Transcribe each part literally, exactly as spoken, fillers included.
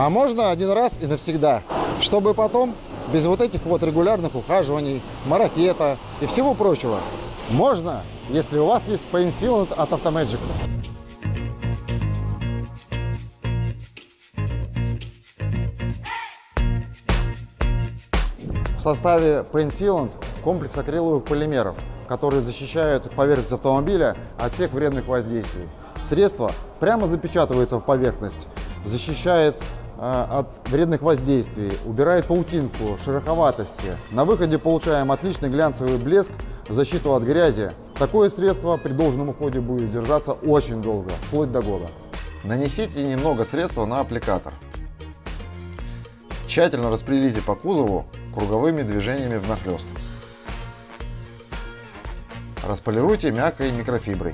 А можно один раз и навсегда, чтобы потом без вот этих вот регулярных ухаживаний, марафета и всего прочего. Можно, если у вас есть Paint Sealant от Automagic. В составе Paint Sealant комплекс акриловых полимеров, которые защищают поверхность автомобиля от всех вредных воздействий. Средство прямо запечатывается в поверхность, защищает э, от вредных воздействий, убирает паутинку, шероховатости. На выходе получаем отличный глянцевый блеск, защиту от грязи. Такое средство при должном уходе будет держаться очень долго, вплоть до года. Нанесите немного средства на аппликатор. Тщательно распределите по кузову круговыми движениями внахлёст. Располируйте мягкой микрофиброй.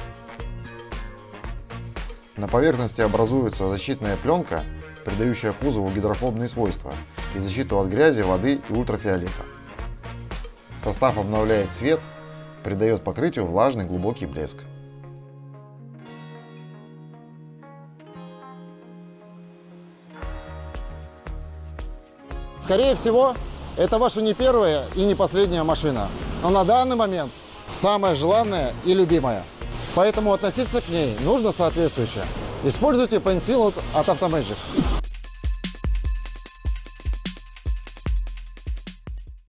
На поверхности образуется защитная пленка, придающая кузову гидрофобные свойства и защиту от грязи, воды и ультрафиолета. Состав обновляет цвет, придает покрытию влажный глубокий блеск. Скорее всего, это ваша не первая и не последняя машина, но на данный момент самая желанная и любимая. Поэтому относиться к ней нужно соответствующе. Используйте Paint Sealant от Automagic.